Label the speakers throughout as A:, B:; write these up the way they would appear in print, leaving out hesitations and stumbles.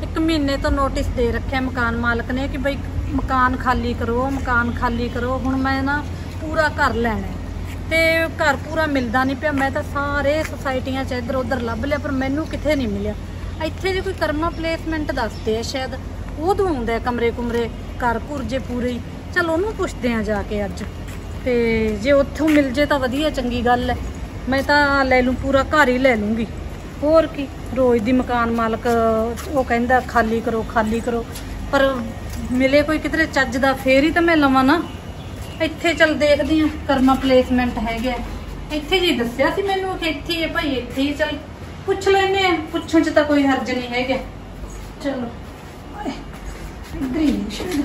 A: 1 महीने तो नोटिस दे रखे मकान मालक ने कि बई मकान खाली करो, मकान खाली करो। हुण मैं ना पूरा घर लैना ते घर पूरा मिलदा नहीं पिया। मैं तो सारे सोसाइटियां च इधर उधर लभ लिया पर मैनू किथे नहीं मिलिया। इत्थे जे कोई कर्मा प्लेसमेंट दसदे शायद वो दवाउंदा कमरे कुमरे घर घुर जे पूरे ही। चल ओनू पुछदे आ जाके अज, ते जे उत्थों मिल जे तो वधिया चंगी गल है। मैं तो ले लूँ पूरा घर ही ले लूँगी, होर की। रोज़ दी मकान मालक वो कहंदा खाली करो खाली करो, पर मिले कोई किधरे चज दा फेर ही तो मैं लवां ना। इत्थे चल देखदी हां कर्मा प्लेसमेंट हैगा इत्थे जी दस्सिया सी मैनू कि इत्थे है भाई, इत्थे ही चल पुछ लैने आ। पुछण च तां कोई हर्ज नहीं हैगा। चलो इधर ही शायद।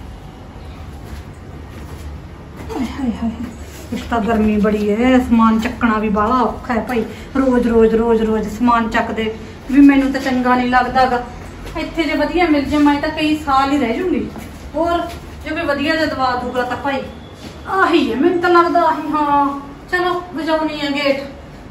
A: हाय हाय इस तां गर्मी बड़ी है, समान चकना भी बाला औखा है भाई। रोज रोज रोज रोज समान चकदे भी मैनू तो चंगा नहीं लगदा गा। इत्थे जे वधिया मिल जाए मैं तो कई साल ही रह जूंगी। होर जो कोई वधिया जिहा दवा दूगा तो भाई आही है, मैनू तो लगदा आही। हाँ चलो बजाउनी है गेट।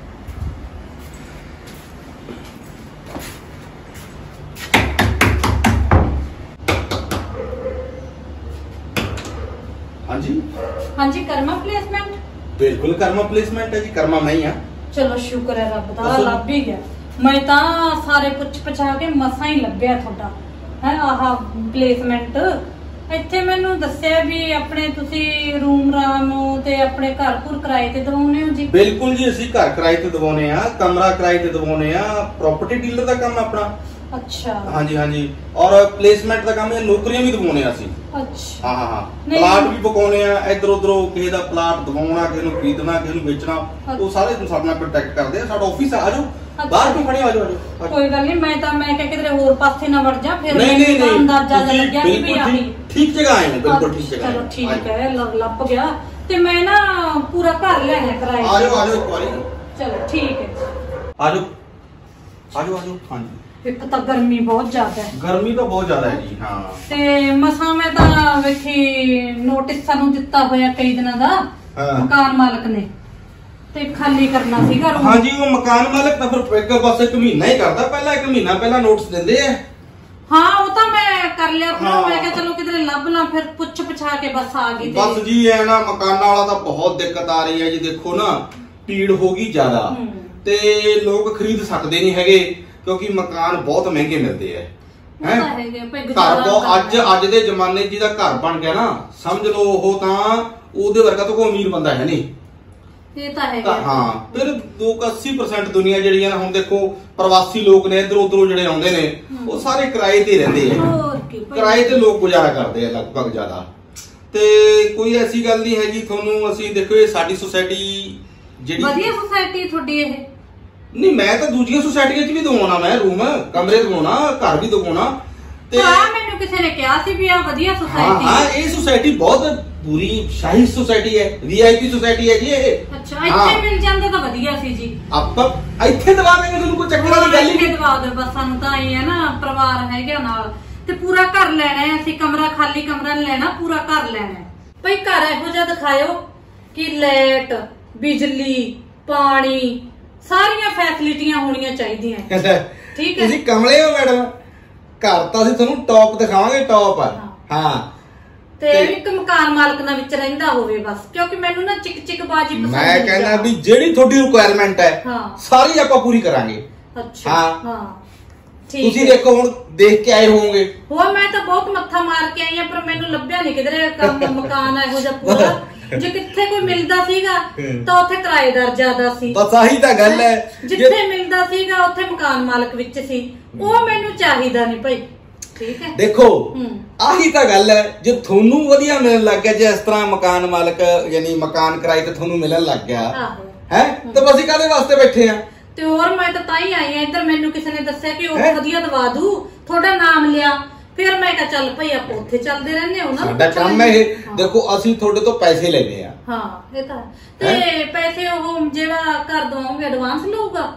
B: हाँ जी
A: हाँ जी कर्मा प्लेसमेंट।
B: बिल्कुल कर्मा प्लेसमेंट है जी, कर्मा मैं ही हाँ।
A: चलो शुक्र है रब दा लभ ही गया। मैं तो सारे पुछ पछा के मसा ही लभ्या तुहाडा है आह प्लेसमेंट। इत्थे मैनू दस्सिया भी अपने तुसी रूम राम ते अपने घर घुर किराए ते दवाउने हो जी।
B: बिल्कुल जी, असीं घर किराए ते दवाउने आ, कमरा किराए ते दवाउने आ। प्रॉपर्टी डीलर दा काम अपना।
A: अच्छा
B: हाँ जी हाँ जी। और प्लेसमेंट दा काम है, नौकरियां भी दवाउने आ असीं।
A: अच्छा
B: हाँ हाँ हाँ। प्लाट भी पकाउने आ, इधर उधरों किसी दा प्लाट दवाउणा, किसी नूं खरीदना, किसी नूं बेचना, वो सारे साडे नाल कांटेक्ट करदे आ। साडा ऑफिस आ जाओ, बाहर क्यों खड़े, आ जाओ।
A: कोई गल नहीं, मैं क्या किधरे होर पासे ना वड़ जा फिर।
B: नहीं
A: अंदाजा लग गया कि भी आही
B: ठीक जगह आए हैं, बिल्कुल ठीक जगह।
A: चलो ठीक है, लभ गया। ते मैं ना पूरा घर लेना किराए।
B: आ जाओ एक बारी।
A: चलो ठीक है,
B: आ जाओ आ जाओ आ जाओ। हाँ जी।
A: एक तो गर्मी बहुत ज्यादा है।
B: गर्मी तो बहुत ज्यादा है जी। हाँ
A: ते मसा मैं तो वेखी नोटिस सानू दिता होया कई दिनों दा मकान मालक ने, ते खाली करना सीगा रूम।
B: हाँ जी, वो मकान मालक तो फिर एक बस 1 महीना ही करता, पहला 1 महीना पहला नोटिस देंदे है।
A: हाँ वो तो मैं कर लिया था। हाँ। मैं क्या चलो किधरे लभ ला, फिर पुछ पछा के बस आ गई।
B: बस जी है ना, मकाना वाला तो बहुत दिक्कत आ रही है जी। देखो ना भीड़ होगी ज्यादा ते लोग खरीद सकते नहीं हैगे, क्योंकि मकान बहुत महंगे मिलते हैं। घर बहुत अज दे जमाने जी दा घर बन गया ना, समझ लो वो तां ओदे वर्गा तो कोई अमीर बंदा है नहीं।
A: ये तो है।
B: हाँ फिर 80% दुनिया जिहड़ी है ना, हुण देखो प्रवासी लोग ने इधर उधरों जिहड़े आउंदे ने वो सारे किराए ते रहंदे हैं। किराए ते लोग गुजारा करते हैं लगभग ज्यादा। ते कोई ऐसी गल नहीं है जी। थोनू असीं देखो ये साडी सोसाइटी जिहड़ी
A: वधिया सोसाइटी थोड़ी है।
B: नहीं मैं तो दूसरी सोसाइटियां च भी दवाउणा, मैं रूम कमरे दवाउणा, घर भी दवाउणा। ते
A: हां मैनू किसी ने कहा सी भी आ वधिया सोसाइटी।
B: हां ये सोसाइटी बहुत पूरी शाही सोसाइटी है, वीआईपी सोसाइटी है जी ये।
A: अच्छा इत्थे मिल जांदा तो वधिया सी जी।
B: ਆਪਾਂ ਇੱਥੇ ਦਵਾ ਦੇਂਗੇ ਤੁਹਾਨੂੰ, ਕੋਈ ਚੱਕਰ ਵਾਲੀ ਗੱਲ ਹੀ ਨਹੀਂ।
A: ਦਵਾ ਦੇ ਬਸ, ਸਾਨੂੰ ਤਾਂ ਆਈ ਹੈ ਨਾ ਪਰਿਵਾਰ ਹੈਗਾ ਨਾਲ, ਤੇ ਪੂਰਾ ਘਰ ਲੈਣਾ ਹੈ ਅਸੀਂ। ਕਮਰਾ ਖਾਲੀ ਕਮਰਾ ਨਹੀਂ ਲੈਣਾ, ਪੂਰਾ ਘਰ ਲੈਣਾ ਹੈ ਭਈ। ਘਰ ਇਹੋ ਜਿਹਾ ਦਿਖਾਇਓ ਕਿ ਲਾਈਟ ਬਿਜਲੀ ਪਾਣੀ ਸਾਰੀਆਂ ਫੈਸਿਲਿਟੀਆਂ ਹੋਣੀਆਂ ਚਾਹੀਦੀਆਂ। ਠੀਕ ਹੈ,
B: ਤੁਸੀਂ ਕਮਲੇ ਹੋ ਮੈਡਮ। ਘਰ ਤਾਂ ਅਸੀਂ ਤੁਹਾਨੂੰ ਟੌਪ ਦਿਖਾਵਾਂਗੇ, ਟੌਪ। ਹਾਂ
A: ਤੇ ਇੱਕ ਮਕਾਨ ਮਾਲਕ ਨਾਲ ਵਿੱਚ ਰਹਿੰਦਾ ਹੋਵੇ ਬਸ, ਕਿਉਂਕਿ ਮੈਨੂੰ ਨਾ ਚਿਕ ਚਿਕ ਬਾਜੀ ਪਸੰਦ
B: ਮੈਂ ਕਹਿੰਦਾ ਵੀ ਜਿਹੜੀ ਤੁਹਾਡੀ ਰਿਕੁਆਇਰਮੈਂਟ ਹੈ ਸਾਰੀ ਆਪਾਂ ਪੂਰੀ ਕਰਾਂਗੇ।
A: ਅੱਛਾ ਹਾਂ ਠੀਕ।
B: ਤੁਸੀਂ ਦੇਖੋ ਹੁਣ ਦੇਖ ਕੇ ਆਏ ਹੋਵੋਗੇ।
A: ਹੋਰ ਮੈਂ ਤਾਂ ਬਹੁਤ ਮੱਥਾ ਮਾਰ ਕੇ ਆਈ ਆ, ਪਰ ਮੈਨੂੰ ਲੱਭਿਆ ਨਹੀਂ ਕਿਧਰੇ ਮਕਾਨ ਇਹੋ ਜਿਹਾ ਪੂਰਾ। ਜੇ ਕਿੱਥੇ ਕੋਈ ਮਿਲਦਾ ਸੀਗਾ ਤਾਂ ਉੱਥੇ ਕਿਰਾਏਦਾਰ ਜ਼ਿਆਦਾ ਸੀ।
B: ਬਸ ਆਹੀ ਤਾਂ ਗੱਲ ਹੈ,
A: ਜਿੱਥੇ ਮਿਲਦਾ ਸੀਗਾ ਉੱਥੇ ਮਕਾਨ ਮਾਲਕ ਵਿੱਚ ਸੀ। ਉਹ ਮੈਨੂੰ ਚਾਹੀਦਾ ਨਹੀਂ ਭਾਈ। ਠੀਕ ਹੈ
B: ਦੇਖੋ ਆਹੀ ਤਾਂ ਗੱਲ ਹੈ, ਜੇ ਤੁਹਾਨੂੰ ਵਧੀਆ ਮਿਲਣ ਲੱਗ ਗਿਆ, ਜੇ ਇਸ ਤਰ੍ਹਾਂ ਮਕਾਨ ਮਾਲਕ ਯਾਨੀ ਮਕਾਨ ਕਿਰਾਏ ਤੇ ਤੁਹਾਨੂੰ ਮਿਲਣ ਲੱਗ ਗਿਆ ਹੈ, ਤਾਂ ਅਸੀਂ ਕਾਹਦੇ ਵਾਸਤੇ ਬੈਠੇ ਆ।
A: ਤੇ ਹੋਰ ਮੈਂ ਤਾਂ ਹੀ ਆਈ ਆ ਇੱਧਰ। ਮੈਨੂੰ ਕਿਸੇ ਨੇ ਦੱਸਿਆ ਕਿ ਉਹ ਵਧੀਆ ਦਵਾ ਦੂ, ਤੁਹਾਡਾ ਨਾਮ ਲਿਆ, ਫਿਰ ਮੈਂ ਕਿਹਾ ਚੱਲ ਭਾਈ ਆਪਾਂ ਉੱਥੇ ਚੱਲਦੇ ਰਹਿੰਦੇ ਹਾਂ ਨਾ।
B: ਸਾਡਾ ਕੰਮ ਹੈ ਇਹ। ਦੇਖੋ ਅਸੀਂ ਤੁਹਾਡੇ ਤੋਂ ਪੈਸੇ ਲੈਨੇ ਆ।
A: ਹਾਂ ਇਹ ਤਾਂ ਤੇ ਪੈਸੇ ਉਹ ਜਿਹੜਾ ਘਰ ਦਵਾਉਂਗੇ ਐਡਵਾਂਸ ਲਊਗਾ।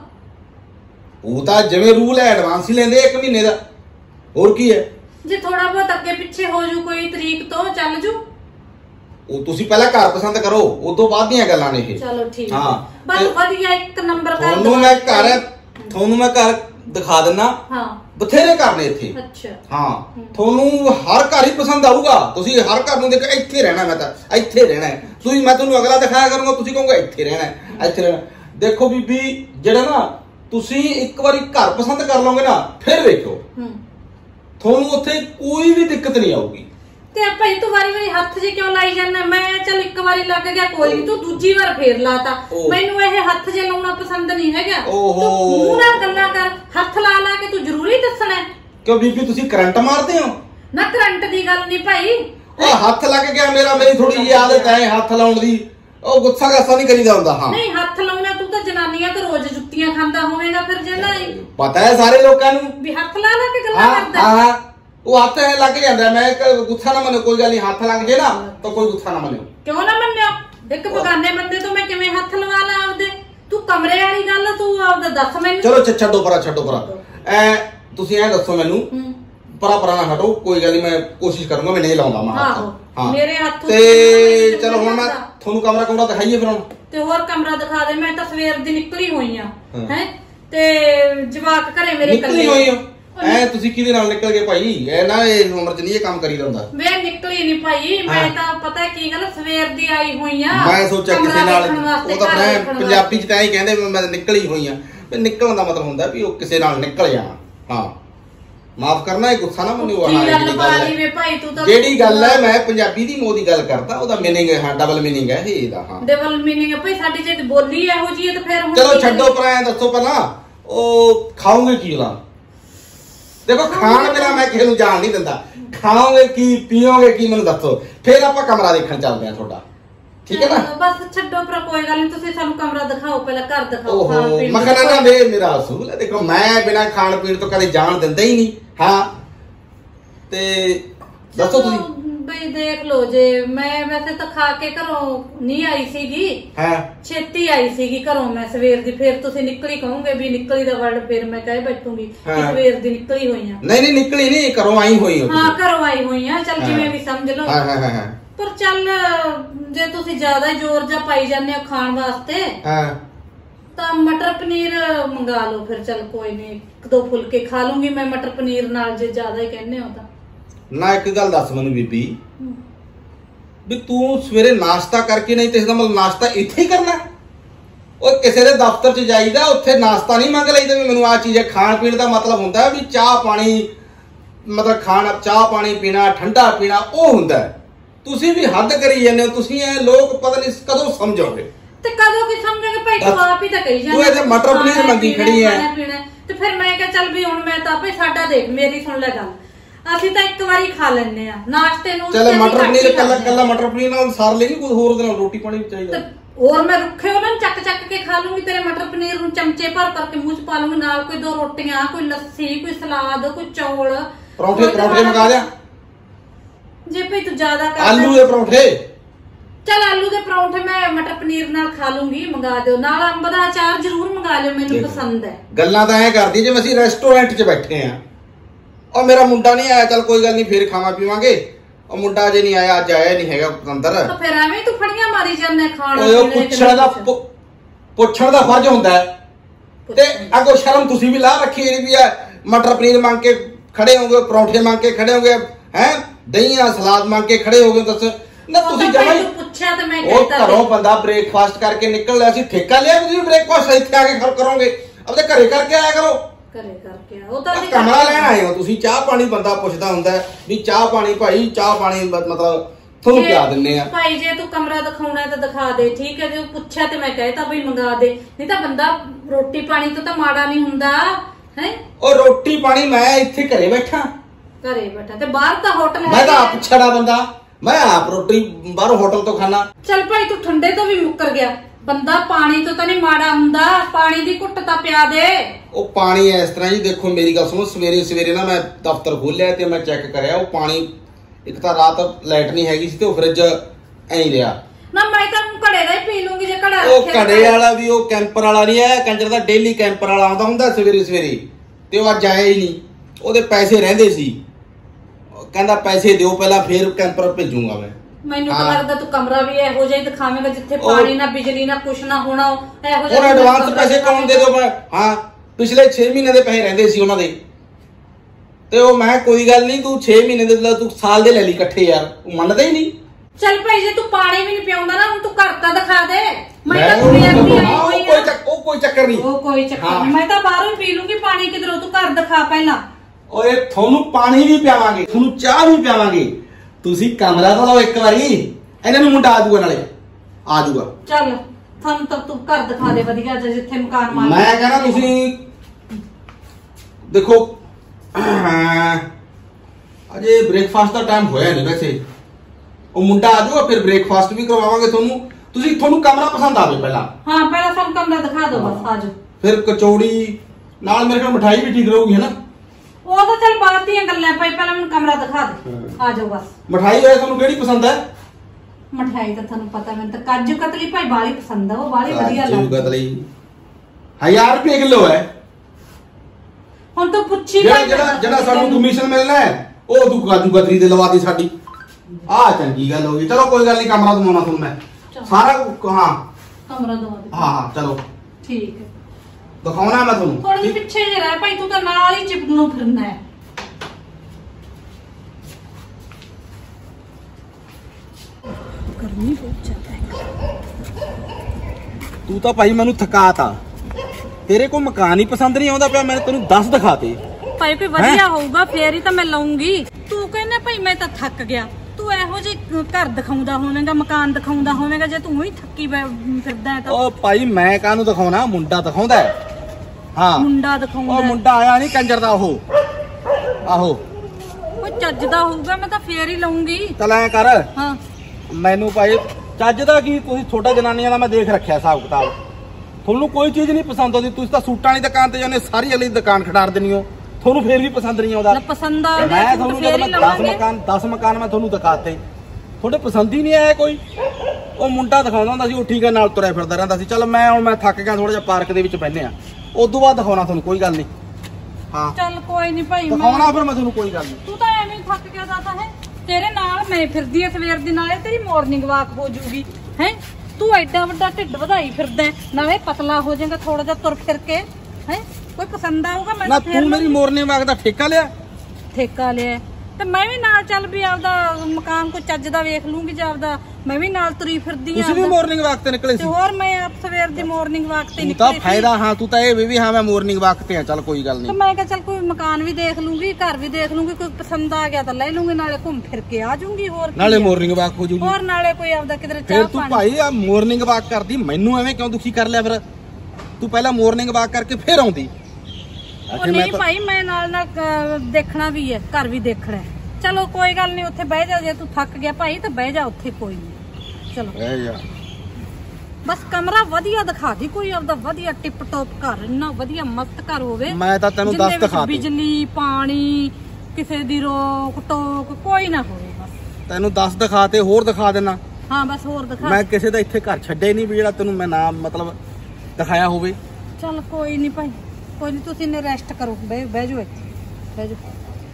B: ਉਹ ਤਾਂ ਜਿਵੇਂ ਰੂਲ ਹੈ ਐਡਵਾਂਸ ਹੀ ਲੈਂਦੇ 1 ਮਹੀਨੇ ਦਾ, ਹੋਰ ਕੀ ਹੈ।
A: ਜੇ ਥੋੜਾ ਬਹੁਤ ਅੱਗੇ ਪਿੱਛੇ ਹੋ ਜੂ ਕੋਈ ਤਰੀਕ ਤੋਂ ਚੱਲ ਜੂ।
B: ਉਹ ਤੁਸੀਂ ਪਹਿਲਾਂ ਘਰ ਪਸੰਦ ਕਰੋ, ਉਸ ਤੋਂ ਬਾਅਦ ਦੀਆਂ ਗੱਲਾਂ ਨੇ ਇਹ।
A: ਚਲੋ ਠੀਕ ਹੈ। ਬਸ ਵਧੀਆ 1 ਨੰਬਰ ਕਰ
B: ਤੁਹਾਨੂੰ ਮੈਂ ਘਰ ਦਿਖਾ ਦਿੰਨਾ।
A: ਹਾਂ
B: ਬਥੇਰੇ ਘਰ ਨੇ ਇੱਥੇ।
A: ਅੱਛਾ
B: ਹਾਂ, ਤੁਹਾਨੂੰ ਹਰ ਘਰ ਹੀ ਪਸੰਦ ਆਊਗਾ। ਤੁਸੀਂ ਹਰ ਘਰ ਨੂੰ ਦੇਖੋ ਇੱਥੇ ਰਹਿਣਾ, ਮੈਂ ਤਾਂ ਇੱਥੇ ਰਹਿਣਾ ਹੈ। ਮੈਂ ਤੁਹਾਨੂੰ ਅਗਲਾ ਦਿਖਾਇਆ ਕਰੂੰਗਾ, ਤੁਸੀਂ ਕਹੋਗੇ ਇੱਥੇ ਰਹਿਣਾ, ਇੱਥੇ ਰਹਿਣਾ। ਦੇਖੋ ਬੀਬੀ, ਜਿਹੜਾ ਨਾ ਤੁਸੀਂ ਇੱਕ ਵਾਰੀ ਘਰ ਪਸੰਦ ਕਰ ਲਓਗੇ ਨਾ, ਫਿਰ ਵੇਖੋ ਤੁਹਾਨੂੰ ਉੱਥੇ ਕੋਈ ਵੀ ਦਿੱਕਤ ਨਹੀਂ ਆਊਗੀ।
A: ਤੇ ਭਾਈ ਤੂੰ ਵਾਰੀ ਹੱਥ ਜੇ ਕਿਉਂ ਲਾਈ ਜਾਂਦਾ? ਮੈਂ ਚੱਲ ਇੱਕ ਵਾਰੀ ਲੱਗ ਗਿਆ ਕੋਈ ਨਹੀਂ, ਤੂੰ ਦੂਜੀ ਵਾਰ ਫੇਰ ਲਾਤਾ। ਮੈਨੂੰ ਇਹ ਹੱਥ ਜੇ ਲਾਉਣਾ ਪਸੰਦ ਨਹੀਂ ਹੈਗਾ। ਤੂੰ ਮੂੰਹ ਨਾਲ ਗੱਲਾਂ ਕਰ, ਹੱਥ ਲਾ ਲਾ ਕੇ ਤੂੰ ਜ਼ਰੂਰੀ ਦੱਸਣਾ।
B: ਕਿਉਂ ਬੀਬੀ ਤੁਸੀਂ ਕਰੰਟ ਮਾਰਦੇ ਹੋ?
A: ਨਾ ਕਰੰਟ ਦੀ ਗੱਲ ਨਹੀਂ ਭਾਈ,
B: ਉਹ ਹੱਥ ਲੱਗ ਗਿਆ ਮੇਰੀ ਥੋੜੀ ਜਿਹੀ ਆਦਤ ਹੈ ਹੱਥ ਲਾਉਣ ਦੀ। ਉਹ ਗੁੱਸਾ ਗਾਸਾ ਨਹੀਂ ਕਰੀਦਾ ਹੁੰਦਾ। ਹਾਂ
A: ਨਹੀਂ, ਹੱਥ ਲਾਉਣਾ ਤੂੰ ਤਾਂ ਜਨਾਨੀਆਂ ਤੇ ਰੋਜ਼ ਜੁੱਤੀਆਂ ਖਾਂਦਾ ਹੋਵੇਗਾ ਫਿਰ ਜੇ ਨਾ
B: ਪਤਾ ਹੈ ਸਾਰੇ ਲੋਕਾਂ ਨੂੰ
A: ਵੀ ਹੱਥ ਲਾ ਲਾ ਕੇ ਗੱਲਾਂ ਕਰਦਾ।
B: ਹਾਂ, ਉਹ ਹੱਥ ਲੱਗ ਜਾਂਦਾ। ਮੈਂ ਗੁੱਸਾ ਨਾ ਮੰਨੋ, ਕੋਈ ਗੱਲ ਨਹੀਂ, ਹੱਥ ਲੱਗ ਜੇ ਨਾ ਤਾਂ ਕੋਈ ਗੁੱਸਾ ਨਾ ਮੰਨਿਓ।
A: ਕਿਉਂ ਨਾ ਮੰਨਿਓ? ਇੱਕ ਬਗਾਨੇ ਬੰਦੇ ਤੋਂ ਮੈਂ ਕਿਵੇਂ ਹੱਥ ਲਵਾ ਲਾ ਆਪਦੇ? ਤੂੰ ਕਮਰੇ ਵਾਲੀ ਗੱਲ ਤੂੰ ਆਪਦਾ ਦੱਸ ਮੈਨੂੰ।
B: ਚਲੋ ਛੱਡੋ ਪਰਾਂ। ਤੁਸੀਂ ਐ ਦੱਸੋ ਮੈਨੂੰ, ਪਰਾਂ ਨਾ ਹਟੋ, ਕੋਈ ਗੱਲ ਨਹੀਂ, ਮੈਂ ਕੋਸ਼ਿਸ਼ ਕਰੂੰਗਾ ਮੈਂ ਨਹੀਂ ਲਾਉਂਦਾ ਮੈਂ ਹੱਥ।
A: ਹਾਂ ਮੇਰੇ ਹੱਥ
B: ਤੇ ਚਲੋ ਹੁਣ ਮੈਂ ਤੁਹਾਨੂੰ ਕਮਰਾ ਦਿਖਾਈਏ ਫਿਰ ਹੁਣ।
A: ਤੇ ਹੋਰ ਕਮਰਾ ਦਿਖਾ ਦੇ। ਮੈਂ ਤਾਂ ਸਵੇਰ ਦੀ ਨਿਕਲੀ ਹੋਈ ਆ ਹੈ, ਤੇ ਜਵਾਕ ਘਰੇ ਮੇਰੇ
B: ਨਿਕਲੀ ਹੋਈ ਆ। ਤੁਸੀਂ ਕਿਹਦੇ ਨਾਲ ਨਿਕਲ ਗਏ ਭਾਈ? ਇਹ ਨਾ ਇਹ ਉਮਰ ਚ ਨਹੀਂ ਇਹ ਕੰਮ ਕਰੀਦਾ ਹੁੰਦਾ।
A: ਮੈਂ ਨਿਕਲੀ ਨਹੀਂ ਭਾਈ, ਮੈਂ ਤਾਂ ਪਤਾ ਕੀ ਗੱਲ ਸਵੇਰ ਦੀ ਆਈ ਹੋਈ ਆ।
B: ਮੈਂ ਸੋਚਿਆ ਕਿਸੇ ਨਾਲ, ਉਹ ਤਾਂ ਮੈਂ ਪੰਜਾਬੀ ਚ ਤਾਂ ਹੀ ਕਹਿੰਦੇ ਮੈਂ ਨਿਕਲੀ ਹੋਈ ਆ। ਨਿਕਲਣ ਦਾ ਮਤਲਬ ਹੁੰਦਾ ਵੀ ਉਹ ਕਿਸੇ ਨਾਲ ਨਿਕਲ ਜਾਣਾ। ਹਾਂ, ਮਾਫ ਕਰਨਾ, ਇਹ ਗੁੱਸਾ ਨਾ ਮੰਨਿਓ। ਜਿਹੜੀ ਗੱਲ ਹੈ ਮੈਂ ਪੰਜਾਬੀ ਦੀ ਮੋਹ ਦੀ ਗੱਲ ਕਰਦਾ, ਉਹਦਾ ਮੀਨਿੰਗ ਹੈ, ਹਾਂ ਡਬਲ ਮੀਨਿੰਗ ਹੈ ਇਹਦਾ। ਹਾਂ
A: ਡਬਲ ਮੀਨਿੰਗ ਹੈ ਭਾਈ, ਸਾਡੀ ਜੇ ਬੋਲੀ ਇਹੋ ਜੀ ਹੈ ਤਾਂ ਫਿਰ
B: ਚਲੋ ਛੱਡੋ ਪਰ ਐ ਦੱਸੋ ਪਹਿਲਾਂ, ਉਹ ਖਾਓਗੇ ਕੀ? ਲਾ ਦੇਖੋ, ਖਾਣ ਬਿਨਾ ਮੈਂ ਕਿਸੇ ਨੂੰ ਜਾਣ ਨਹੀਂ ਦਿੰਦਾ। ਖਾਓਗੇ ਕੀ, ਪੀਓਗੇ ਕੀ, ਮੈਨੂੰ ਦੱਸੋ, ਫਿਰ ਆਪਾਂ ਕਮਰਾ ਦੇਖਣ ਚੱਲਦੇ ਆ ਤੁਹਾਡਾ, ਠੀਕ ਹੈ ਨਾ?
A: ਬਸ ਛੱਡੋ ਪਰ ਕੋਈ ਗੱਲ ਨਹੀਂ, ਤੁਸੀਂ ਸਾਨੂੰ ਕਮਰਾ ਦਿਖਾਓ, ਪਹਿਲਾਂ ਘਰ ਦਿਖਾਓ।
B: ਓਹੋ, ਮਖਣਾ ਨਾ ਮੇਰਾ ਅਸੂਲ ਹੈ। ਦੇਖੋ ਮੈਂ ਬਿਨਾ ਖਾਣ ਪੀਣ ਤੋਂ ਕਦੇ ਜਾਣ ਦਿੰਦਾ ਹੀ ਨਹੀਂ। ਹਾਂ ਤੇ ਦੱਸੋ ਤੁਸੀਂ
A: ਬਈ ਦੇਖ ਲੋ, ਜੇ ਮੈਂ ਵੈਸੇ ਤਾਂ ਖਾ ਕੇ ਘਰੋਂ ਨਹੀਂ ਆਈ ਸੀਗੀ,
B: ਹਾਂ
A: ਛੇਤੀ ਆਈ ਸੀਗੀ ਘਰੋਂ ਮੈਂ ਸਵੇਰ ਦੀ। ਫਿਰ ਤੁਸੀਂ ਨਿਕਲੀ ਕਹੋਗੇ ਵੀ ਨਿਕਲੀ ਦਾ ਵਰਡ ਫਿਰ ਮੈਂ ਕਹੇ ਬੈਠੂਗੀ ਸਵੇਰ ਦੀ ਨਿਕਲੀ ਹੋਈ ਆ।
B: ਨਹੀਂ ਨਿਕਲੀ ਨਹੀਂ, ਘਰੋਂ ਆਈ ਹੋਈ ਹੋ।
A: ਹਾਂ ਘਰੋਂ ਆਈ ਹੋਈ ਆ, ਚੱਲ ਜਿਵੇਂ ਵੀ ਸਮਝ ਲਓ।
B: ਹਾਂ
A: ਪਰ ਚੱਲ ਜੇ ਤੁਸੀਂ ਜ਼ਿਆਦਾ ਜ਼ੋਰ ਜਾ ਪਾਈ ਜਾਂਦੇ ਹੋ ਖਾਣ ਵਾਸਤੇ, ਤਾਂ ਮਟਰ ਪਨੀਰ ਮੰਗਾ ਲਓ ਫਿਰ। ਚੱਲ ਕੋਈ ਨਹੀਂ, 1-2 ਫੁਲਕੇ ਖਾ ਲੂੰਗੀ ਮੈਂ ਮਟਰ ਪਨੀਰ ਨਾਲ, ਜੇ ਜ਼ਿਆਦਾ ਹੀ ਕਹਿੰਦੇ ਹੋ ਤਾਂ।
B: ਨਾ ਇੱਕ ਗੱਲ ਦੱਸ ਮੈਨੂੰ ਬੀਬੀ, ਵੀ ਤੂੰ ਸਵੇਰੇ ਨਾਸ਼ਤਾ ਕਰਕੇ ਨਹੀਂ ਤੇ ਇਸ ਦਾ ਮਤਲਬ ਨਾਸ਼ਤਾ ਇੱਥੇ ਹੀ ਕਰਨਾ? ਉਹ ਕਿਸੇ ਦੇ ਦਫ਼ਤਰ 'ਚ ਜਾਈਦਾ, ਉੱਥੇ ਨਾਸ਼ਤਾ ਨਹੀਂ ਮੰਗ ਲਈਦਾ ਵੀ ਮੈਨੂੰ ਆਹ ਚੀਜ਼ ਹੈ। ਖਾਣ ਪੀਣ ਦਾ ਮਤਲਬ ਹੁੰਦਾ ਵੀ ਚਾਹ ਪਾਣੀ, ਮਤਲਬ ਚਾਹ ਪਾਣੀ ਪੀਣਾ, ਠੰਡਾ ਪੀਣਾ, ਉਹ ਹੁੰਦਾ। ਤੁਸੀਂ ਵੀ ਹੱਦ ਕਰੀ ਜਾਂਦੇ ਹੋ। ਤੁਸੀਂ ਇਹ ਲੋਕ ਪਤਾ ਨਹੀਂ ਕਦੋਂ ਸਮਝੋਗੇ
A: ਤੇ ਕਦੋਂ ਕੀ ਸਮਝੋਗੇ ਭਾਈ? ਤੂੰ ਆਪ ਹੀ ਤਾਂ ਕਹੀ ਜਾਂਦਾ
B: ਤੂੰ ਇਹਦੇ ਮਟਰ ਪਨੀਰ ਮੰਗੀ ਖੜੀ ਹੈ।
A: ਤੇ ਫਿਰ ਮੈਂ ਕਿਹਾ ਚੱਲ ਵੀ ਹੁਣ ਮੈਂ ਤਾਂ ਭਾਈ ਸਾਡਾ ਦੇਖ, ਮੇਰੀ ਸੁਣ ਲੈ ਗੱਲ, ਅਸੀਂ ਤਾਂ ਇੱਕ ਵਾਰੀ ਖਾ ਲੈਣੇ ਆ ਨਾਸ਼ਤੇ ਨੂੰ।
B: ਚਲ ਮਟਰ ਪਨੀਰ ਕੱਲਾ ਮਟਰ ਪਨੀਰ ਨਾਲ ਸਾਰ ਲੈਣੀ, ਕੋਈ ਹੋਰ ਉਹਦੇ ਨਾਲ ਰੋਟੀ ਪਾਣੀ ਵੀ ਚਾਹੀਦਾ।
A: ਹੋਰ ਮੈਂ ਰੁੱਖੇ ਉਹਨਾਂ ਨੂੰ ਚੱਕ ਕੇ ਖਾ ਲੂੰਗੀ। ਤੇਰੇ ਮਟਰ ਪਨੀਰ ਨੂੰ ਚਮਚੇ ਭਰ ਕੇ ਮੂੰਹ 'ਚ ਪਾ ਲੂੰਗੀ, ਨਾਲ ਕੋਈ 2 ਰੋਟੀਆਂ, ਕੋਈ ਲੱਸੀ, ਕੋਈ ਸਲਾਦ, ਕੋਈ ਚੌਲ,
B: ਪਰੌਂਠੇ ਮੰਗਾ ਦਿਆਂ
A: ਜੇ ਭਾਈ ਤੂੰ ਜ਼ਿਆਦਾ ਕਰ।
B: ਆਲੂ ਦੇ ਪਰੌਂਠੇ,
A: ਚਲ ਆਲੂ ਦੇ ਪਰੌਂਠੇ ਮੈਂ ਮਟਰ ਪਨੀਰ ਨਾਲ ਖਾ ਲੂੰਗੀ, ਮੰਗਾ ਦਿਓ। ਨਾਲ ਅੰਬ ਦਾ ਅਚਾਰ ਜ਼ਰੂਰ ਮੰਗਾ ਲਿਓ, ਮੈਨੂੰ ਪਸੰਦ ਹੈ।
B: ਗੱਲਾਂ ਤਾਂ ਐ ਕਰਦੀ ਜਿਵੇਂ ਅਸੀਂ ਰੈਸਟੋਰੈਂਟ 'ਚ ਬੈਠੇ ਆ। ਉਹ ਮੇਰਾ ਮੁੰਡਾ ਨਹੀਂ ਆਇਆ, ਚੱਲ ਕੋਈ ਗੱਲ ਨਹੀਂ, ਫੇਰ ਖਾਵਾਂ ਪੀਵਾਂਗੇ। ਉਹ ਮੁੰਡਾ ਅਜੇ ਨਹੀਂ ਆਇਆ, ਅੱਜ ਆਇਆ ਨਹੀਂ ਹੈਗਾ ਅੰਦਰ।
A: ਤਾਂ ਫਿਰ ਐਵੇਂ ਤੂੰ ਫੜੀਆਂ ਮਾਰੀ ਜਾਂਦਾ ਖਾਣ
B: ਉਹ ਪੁੱਛਣ ਦਾ ਫਰਜ਼ ਹੁੰਦਾ ਹੈ। ਤੇ ਅੱਗੋਂ ਸ਼ਰਮ ਤੁਸੀਂ ਵੀ ਲਾ ਰੱਖੀ ਵੀ ਹੈ। ਮਟਰ ਪਨੀਰ ਮੰਗ ਕੇ ਖੜੇ ਹੋਗੇ, ਪਰੌਂਠੇ ਮੰਗ ਕੇ ਖੜੇ ਹੋਗੇ, ਹੈ ਦਹੀਂ ਆ ਸਲਾਦ ਮੰਗ ਕੇ ਖੜੇ ਹੋਗੇ। ਦੱਸ ਨਾ ਤੁਸੀਂ ਜਮਾਂ ਹੀ
A: ਪੁੱਛਿਆ ਤੇ ਮੈਂ
B: ਉਹ ਘਰੋਂ ਬੰਦਾ ਬ੍ਰੇਕਫਾਸਟ ਕਰਕੇ ਨਿਕਲ ਲਿਆ ਸੀ, ਠੇਕਾ ਲਿਆ ਤੁਸੀਂ ਬ੍ਰੇਕਫਾਸਟ ਇੱਥੇ ਆ ਕੇ ਕਰੋਗੇ? ਆਪਣੇ ਘਰੇ ਕਰਕੇ ਆਇਆ ਕਰੋ।
A: ਘਰੇ ਕਰਕੇ ਉਹ ਤਾਂ
B: ਕਮਰਾ ਲੈਣ ਆਏ ਹੋ ਤੁਸੀਂ। ਚਾਹ ਪਾਣੀ ਬੰਦਾ ਪੁੱਛਦਾ ਹੁੰਦਾ ਵੀ ਚਾਹ ਪਾਣੀ ਭਾਈ, ਚਾਹ ਪਾਣੀ ਮਤਲਬ ਤੁਹਾਨੂੰ ਪਿਆ ਦਿੰਨੇ ਆ
A: ਭਾਈ। ਜੇ ਤੂੰ ਕਮਰਾ ਦਿਖਾਉਣਾ ਤਾਂ ਦਿਖਾ ਦੇ, ਠੀਕ ਹੈ। ਜੇ ਪੁੱਛਿਆ ਤੇ ਮੈਂ ਕਹਿਤਾ ਬਈ ਮੰਗਾ ਦੇ, ਨਹੀਂ ਤਾਂ ਬੰਦਾ ਰੋਟੀ ਪਾਣੀ ਤੋਂ ਤਾਂ ਮਾੜਾ ਨਹੀਂ ਹੁੰਦਾ ਹੈ।
B: ਉਹ ਰੋਟੀ ਪਾਣੀ ਮੈਂ ਇੱਥੇ ਘਰੇ ਬੈਠਾ
A: ਤੇ ਬਾਹਰ ਤਾਂ ਹੋਟਲ ਹੈ।
B: ਮੈਂ ਤਾਂ ਆਪ ਛੜਾ ਬੰਦਾ, ਮੈਂ ਆਪ ਰੋਟੀ ਬਾਹਰੋਂ ਹੋਟਲ ਤੋਂ ਖਾਣਾ।
A: ਚੱਲ ਭਾਈ ਤੂੰ ਠੰਡੇ ਤੋਂ ਵੀ ਮੁੱਕਰ ਗਿਆ। ਬੰਦਾ ਪਾਣੀ ਤੋਂ ਤਾਂ ਨਹੀਂ ਮਾੜਾ ਹੁੰਦਾ, ਪਾਣੀ ਦੀ ਘੁੱਟ ਤਾਂ ਪਿਆ ਦੇ।
B: ਉਹ ਪਾਣੀ ਇਸ ਤਰ੍ਹਾਂ ਜੀ, ਦੇਖੋ ਮੇਰੀ ਗੱਲ ਸੁਣੋ, ਸਵੇਰੇ ਨਾ ਮੈਂ ਦਫ਼ਤਰ ਖੋਲਿਆ ਤੇ ਮੈਂ ਚੈੱਕ ਕਰਿਆ, ਉਹ ਪਾਣੀ ਇੱਕ ਤਾਂ ਰਾਤ ਲਾਈਟ ਨਹੀਂ ਹੈਗੀ ਸੀ ਤੇ ਉਹ ਫ੍ਰਿਜ ਐਂ ਰਿਹਾ
A: ਨਾ। ਮੈਂ ਤਾਂ ਘੜੇ ਦਾ ਹੀ ਪੀ ਲੂੰਗੀ ਜੇ ਘੜਾ
B: ਉਹ ਘੜੇ ਵਾਲਾ ਵੀ ਉਹ ਕੈਂਪਰ ਵਾਲਾ ਨਹੀਂ ਹੈ, ਕੰਜਰ ਦਾ ਡੇਲੀ ਕੈਂਪਰ ਵਾਲਾ ਆਉਂਦਾ ਹੁੰਦਾ ਸਵੇਰੇ ਤੇ ਉਹ ਅੱਜ ਆਇਆ ਹੀ ਨਹੀਂ। ਉਹਦੇ ਪੈਸੇ ਰਹਿੰਦੇ ਸੀ, ਕਹਿੰਦਾ ਪੈਸੇ ਦਿਓ ਪਹਿਲਾਂ ਫੇਰ ਕੈਂਪਰ ਭੇਜੂਗਾ ਮੈਂ।
A: ਮੈਨੂੰ ਤਾਂ ਲੱਗਦਾ ਤੂੰ ਕਮਰਾ ਵੀ ਇਹੋ ਜਿਹਾ ਹੀ ਦਿਖਾਵੇਂਗਾ ਜਿੱਥੇ ਪਾਣੀ ਨਾ ਬਿਜਲੀ ਨਾ ਕੁਛ ਨਾ ਹੋਣਾ, ਇਹੋ ਜਿਹਾ।
B: ਉਹ ਐਡਵਾਂਸ ਪੈਸੇ ਕੌਣ ਦੇ ਦੋ? ਮੈਂ ਹਾਂ ਪਿਛਲੇ 6 ਮਹੀਨੇ ਦੇ ਪੈਸੇ ਰਹਿੰਦੇ ਸੀ ਉਹਨਾਂ ਦੇ। ਤੇ ਉਹ ਮੈਂ ਕੋਈ ਗੱਲ ਨਹੀਂ, ਤੂੰ 6 ਮਹੀਨੇ ਦੇ ਤੂੰ ਸਾਲ ਦੇ ਲੈ ਲਈ ਇਕੱਠੇ ਯਾਰ, ਉਹ ਮੰਨਦਾ ਹੀ ਨਹੀਂ।
A: ਚੱਲ ਭਾਈ ਜੇ ਤੂੰ ਪਾਣੀ ਵੀ ਨਹੀਂ ਪਿਆਉਂਦਾ ਨਾ, ਹੁਣ ਤੂੰ ਘਰ ਤਾਂ ਦਿਖਾ ਦੇ। ਮੈਂ ਤਾਂ ਕੁੜੀ ਆਂਦੀ ਹੋਈ ਆ।
B: ਉਹ ਕੋਈ ਚੱਕਰ ਨਹੀਂ,
A: ਉਹ ਕੋਈ ਚੱਕਰ ਨਹੀਂ, ਮੈਂ ਤਾਂ ਬਾਹਰੋਂ ਪੀ ਲੂੰਗੀ ਪਾਣੀ ਕਿਧਰੋਂ, ਤੂੰ ਘਰ ਦਿਖਾ ਪਹਿਲਾਂ।
B: ਓਏ ਤੁਹਾਨੂੰ ਪਾਣੀ ਵੀ ਪਿਆਵਾਂਗੇ, ਤੁਹਾਨੂੰ ਚਾਹ ਵੀ ਪਿਆਵਾਂਗੇ, ਤੁਸੀਂ ਕਮਰਾ ਤਾਂ ਲਓ ਇੱਕ ਵਾਰੀ, ਇਹਨਾਂ ਨੂੰ ਮੁੰਡਾ ਆ ਜਾਊਗਾ, ਨਾਲੇ ਆ ਜਾਊਗਾ।
A: ਚੱਲ ਤੁਹਾਨੂੰ ਤਾਂ ਤੂੰ ਘਰ ਦਿਖਾ ਦੇ ਵਧੀਆ ਜਿੱਥੇ ਮਕਾਨ ਮਾਲਕ।
B: ਮੈਂ ਕਹਿੰਦਾ ਤੁਸੀਂ ਦੇਖੋ ਅਜੇ ਬ੍ਰੇਕਫਾਸਟ ਦਾ ਟਾਈਮ ਹੋਇਆ ਨਹੀਂ ਵੈਸੇ, ਉਹ ਮੁੰਡਾ ਆ ਜਾਊਗਾ ਫਿਰ ਬ੍ਰੇਕਫਾਸਟ ਵੀ ਕਰਵਾਵਾਂਗੇ ਤੁਹਾਨੂੰ ਕਮਰਾ ਪਸੰਦ ਆਵੇ ਪਹਿਲਾਂ।
A: ਹਾਂ ਪਹਿਲਾਂ ਸਾਨੂੰ ਕਮਰਾ ਦਿਖਾ ਦਿਓ ਬਸ, ਆ ਜਾਓ।
B: ਫਿਰ ਕਚੌੜੀ ਨਾਲ ਮੇਰੇ ਕੋਲ ਮਠਾਈ ਵੀ ਠੀਕ ਰਹੂਗੀ, ਹੈ ਨਾ?
A: ਉਹ ਤਾਂ ਚੱਲ ਬਾਅਦ ਦੀਆਂ ਗੱਲਾਂ ਭਾਈ, ਪਹਿਲਾਂ ਮੈਨੂੰ ਕਮਰਾ ਦਿਖਾ ਦੇ, ਆ ਜਾਓ ਬਸ।
B: ਮਠਾਈ ਵੈਸੇ ਤੁਹਾਨੂੰ ਕਿਹੜੀ ਪਸੰਦ ਹੈ?
A: ਮਠਾਈ ਤਾਂ ਤੁਹਾਨੂੰ ਪਤਾ, ਮੈਨੂੰ ਤਾਂ ਕਾਜੂ ਕਤਲੀ ਭਾਈ ਬਾਲੀ ਪਸੰਦ ਆ, ਉਹ ਬਾਲੀ ਵਧੀਆ ਲੱਗਦੀ।
B: ਕਾਜੂ ਕਤਲੀ 1000 ਰੁਪਏ ਕਿਲੋ ਹੈ।
A: ਹੁਣ ਤੂੰ ਪੁੱਛੀ
B: ਜਿਹੜਾ ਸਾਨੂੰ ਕਮਿਸ਼ਨ ਮਿਲਣਾ ਹੈ ਉਹ ਤੂੰ ਕਾਜੂ ਕਤਲੀ ਤੇ ਲਵਾ ਦੇ ਸਾਡੀ। ਆਹ ਚੰਗੀ ਗੱਲ ਹੋ ਗਈ, ਚਲੋ ਕੋਈ ਗੱਲ ਨਹੀਂ, ਕਮਰਾ ਦਵਾਉਣਾ ਤੁਹਾਨੂੰ ਮੈਂ ਸਾਰਾ। ਹਾਂ
A: ਕਮਰਾ ਦਵਾ ਦੇ।
B: ਹਾਂ ਚਲੋ
A: ਠੀਕ ਹੈ,
B: ਦਿਖਾਉਣਾ ਮੈਂ ਤੁਹਾਨੂੰ।
A: ਥੋੜੀ ਜਿਹੀ ਪਿੱਛੇ ਜੇ ਰਹਿ ਭਾਈ, ਤੂੰ ਤਾਂ ਨਾਲ ਹੀ ਚਿਪਕ ਨੂੰ ਫਿਰਨਾ ਹੈ। ਗਰਮੀ ਬਹੁਤ ਜ਼ਿਆਦਾ ਹੈ।
B: ਤੂੰ ਤਾਂ ਭਾਈ ਮੈਨੂੰ ਥਕਾਤਾ, ਤੇਰੇ ਕੋ ਮਕਾਨ ਹੀ ਪਸੰਦ ਨਹੀਂ ਆਉਂਦਾ ਪਿਆ, ਮੈਂ ਤੈਨੂੰ 10 ਦਿਖਾਤੇ।
A: ਭਾਈ ਕੋਈ ਵਧੀਆ ਹੋਊਗਾ ਫੇਰ ਹੀ ਤਾਂ ਮੈਂ ਲਊਂਗੀ। ਤੂੰ ਕਹਿੰਦਾ ਭਾਈ ਮੈਂ ਤਾਂ ਥੱਕ ਗਿਆ, ਤੂੰ ਇਹੋ ਜਿਹੇ ਘਰ ਦਿਖਾਉਂਦਾ ਹੋਵੇਂਗਾ, ਮਕਾਨ ਦਿਖਾਉਂਦਾ ਹੋਵੇਂਗਾ, ਜੇ ਤੂੰ ਹੀ ਥੱਕੀ ਫਿਰਦਾ ਤਾਂ।
B: ਓ ਭਾਈ ਮੈਂ ਕਾਹਨੂੰ ਦਿਖਾਉਣਾ, ਮੁੰਡਾ ਦਿਖਾਉਂਦਾ ਹੈ। ਹਾਂ
A: ਮੁੰਡਾ ਦਿਖਾਉਂਦਾ,
B: ਉਹ ਮੁੰਡਾ ਆਇਆ ਨਹੀਂ ਕੰਜਰ ਦਾ, ਉਹ ਆਹੋ
A: ਕੋਈ ਚੱਜ ਦਾ ਹੋਊਗਾ ਮੈਂ ਤਾਂ ਫੇਰ ਹੀ ਲਊਂਗੀ।
B: ਚੱਲ ਐ ਕਰ,
A: ਹਾਂ
B: ਮੈਨੂੰ ਭਾਈ ਚੱਜ ਦਾ ਕੀ, ਤੁਸੀਂ ਛੋਟਾ ਜਨਾਨੀਆਂ ਦਾ ਮੈਂ ਦੇਖ ਰੱਖਿਆ ਹਿਸਾਬ ਕਿਤਾਬ, ਤੁਹਾਨੂੰ ਕੋਈ ਚੀਜ਼ ਨਹੀਂ ਪਸੰਦ ਆਉਂਦੀ, ਤੁਸੀਂ ਤਾਂ ਸੂਟਾਂ ਵਾਲੀ ਦੁਕਾਨ ਤੇ ਜਾਂਦੇ, ਸਾਰੀ ਅਗਲੀ ਦੁਕਾਨ ਖਿਡਾਰ ਦਿੰਦੀ ਹੋ, ਤੁਹਾਨੂੰ ਫੇਰ ਵੀ ਪਸੰਦ ਨਹੀਂ ਆਉਂਦਾ।
A: ਪਸੰਦ ਆ
B: ਮੈਂ ਤੁਹਾਨੂੰ 10 ਮਕਾਨ ਮੈਂ ਤੁਹਾਨੂੰ ਦਿਖਾਤੇ, ਤੁਹਾਡੇ ਪਸੰਦ ਹੀ ਨਹੀਂ ਆਇਆ ਕੋਈ। ਉਹ ਮੁੰਡਾ ਦਿਖਾਉਂਦਾ ਹੁੰਦਾ ਸੀ, ਉਹ ਠੀਕ ਹੈ ਨਾਲ ਤੁਰਿਆ ਫਿਰਦਾ ਰਹਿੰਦਾ ਸੀ। ਚਲ ਮੈਂ ਹੁਣ ਥੱਕ ਗਿਆ, ਥੋੜਾ ਜਿਹਾ ਪਾਰਕ ਦੇ ਵਿੱਚ ਬੈਠੇ ਆ, ਉਦੋਂ ਬਾਅਦ ਦਿਖਾਉਣਾ ਤੁਹਾਨੂੰ, ਕੋਈ ਗੱਲ ਨਹੀਂ। ਹਾਂ
A: ਚੱਲ ਕੋਈ ਨਹੀਂ ਭਾਈ,
B: ਦਿਖਾਉਣਾ ਫਿਰ ਮੈਂ ਤੁਹਾਨੂੰ, ਕੋਈ ਗੱਲ ਨਹੀਂ।
A: ਤੂੰ ਤਾਂ ਐਵੇਂ ਥੱਕ ਗਿਆ ਤਾਂ ਹੈ, ਤੇਰੇ ਨਾਲ ਮੈਂ ਫਿਰਦੀ ਆ ਸਵੇਰ ਦੀ, ਨਾਲੇ ਤੇਰੀ ਮਾਰਨਿੰਗ ਵਾਕ ਹੋ ਜੂਗੀ ਹੈ। ਤੂੰ ਐਡਾ ਵੱਡਾ ਢਿੱਡ ਵਧਾਈ ਫਿਰਦਾ, ਨਾਲੇ ਪਤਲਾ ਹੋ ਜਾਏਗਾ ਥੋੜਾ ਜਿਹਾ ਤੁਰ ਫਿਰ ਕੇ ਹੈ। ਕੋਈ ਪਸੰਦ ਆਊਗਾ
B: ਨਾ, ਤੂੰ ਮੇਰੀ ਮਾਰਨਿੰਗ ਵਾਕ ਦਾ ਠੇਕਾ ਲਿਆ?
A: ਠੇਕਾ ਲਿਆ ਤੇ ਮੈਂ ਵੀ ਨਾਲ ਚੱਲ ਵੀ ਆਪਦਾ ਮਕਾਨ ਕੋਈ ਚੱਜ ਦਾ ਵੇਖ ਲੂੰਗੀ, ਜਾਂ ਆਪਦਾ ਮੈਂ ਵੀ ਨਾਲ ਤੁਰੀ ਫਿਰਦੀ ਆ।
B: ਤੁਸੀਂ ਵੀ ਮਾਰਨਿੰਗ ਵਾਕ ਤੇ ਨਿਕਲੇ ਸੀ?
A: ਤੇ ਹੋਰ ਮੈਂ ਆਪ ਸਵੇਰ ਦੀ ਮਾਰਨਿੰਗ ਵਾਕ ਤੇ ਨਿਕਲੀ
B: ਤਾਂ ਫਾਇਦਾ। ਹਾਂ ਤੂੰ ਤਾਂ ਇਹ ਵੀ ਹਾਂ ਮੈਂ ਮਾਰਨਿੰਗ ਵਾਕ ਤੇ ਆ, ਚੱਲ ਕੋਈ ਗੱਲ
A: ਤੇ
B: ਨਹੀਂ।
A: ਮੈਂ ਕਿਹਾ ਚੱਲ ਕੋਈ ਮਕਾਨ ਵੀ ਦੇਖ ਲੂੰਗੀ, ਘਰ ਵੀ ਦੇਖ ਲੂੰਗੀ, ਕੋਈ ਪਸੰਦ ਆ ਗਿਆ ਤਾਂ ਲੈ ਲੂੰਗੀ, ਨਾਲੇ ਘੁੰਮ ਫਿਰ ਕੇ ਆ ਜਾਊਂਗੀ। ਹੋਰ
B: ਨਾਲੇ ਮਾਰਨਿੰਗ ਵਾਕ ਹੋ ਜੂਗੀ,
A: ਹੋਰ ਨਾਲੇ ਕੋਈ ਆਪਦਾ ਕਿਧਰੇ
B: ਫਿਰ
A: ਚਾਹ
B: ਤੂੰ
A: ਪਾਣੀ।
B: ਭਾਈ ਆ ਮਾਰਨਿੰਗ ਵਾਕ ਕਰਦੀ, ਮੈਨੂੰ ਐਵੇਂ ਕਿਉਂ ਦੁਖੀ ਕਰ ਲਿਆ? ਫਿਰ ਤੂੰ ਪਹਿਲਾਂ ਮਾਰਨਿੰਗ ਵਾਕ ਕਰਕੇ ਫਿਰ ਆਉਂਦੀ।
A: ਉਹ ਨਹੀਂ ਭਾਈ, ਮੈਂ ਨਾਲ ਨਾਲ ਦੇਖਣਾ ਵੀ ਹੈ, ਘਰ ਵੀ ਦੇਖਣਾ ਹੈ। ਚਲੋ ਕੋਈ ਗੱਲ ਨਹੀਂ, ਉੱਥੇ ਬਹਿ ਜਾ, ਜੇ ਤੂੰ ਥੱਕ ਗਿਆ ਭਾਈ ਤਾਂ ਬਹਿ ਜਾ ਉੱਥੇ, ਕੋਈ ਨਹੀਂ। ਚਲੋ ਬਸ ਕਮਰਾ ਵਧੀਆ ਦਿਖਾ ਦੀ, ਕੋਈ ਆਪਦਾ ਵਧੀਆ ਟਿਪ ਟੋਪ ਘਰ, ਇੰਨਾ ਵਧੀਆ ਮਸਤ ਘਰ ਹੋਵੇ।
B: ਮੈਂ ਤਾਂ ਤੈਨੂੰ 10 ਦਿਖਾ ਦੇ,
A: ਬਿਜਲੀ ਪਾਣੀ ਕਿਸੇ ਦੀ ਰੋਕ ਟੋਕ ਕੋਈ ਨਾ ਹੋਵੇ, ਬਸ
B: ਤੈਨੂੰ 10 ਦਿਖਾ ਤੇ ਹੋਰ ਦਿਖਾ ਦੇਣਾ।
A: ਹਾਂ ਬਸ ਹੋਰ ਦਿਖਾ।
B: ਮੈਂ ਕਿਸੇ ਦਾ ਇੱਥੇ ਘਰ ਛੱਡੇ ਨਹੀਂ ਵੀ ਜਿਹੜਾ ਤੈਨੂੰ ਮੈਂ ਨਾਮ ਮਤਲਬ ਦਿਖਾਇਆ ਹੋਵੇ।
A: ਚੱਲ ਕੋਈ ਨਹੀਂ ਭਾਈ, ਕੋਈ ਨਹੀਂ, ਤੁਸੀਂ ਨੇ ਰੈਸਟ ਕਰੋ, ਬਹਿ ਜਾਓ ਇੱਥੇ, ਬਹਿ ਜਾਓ।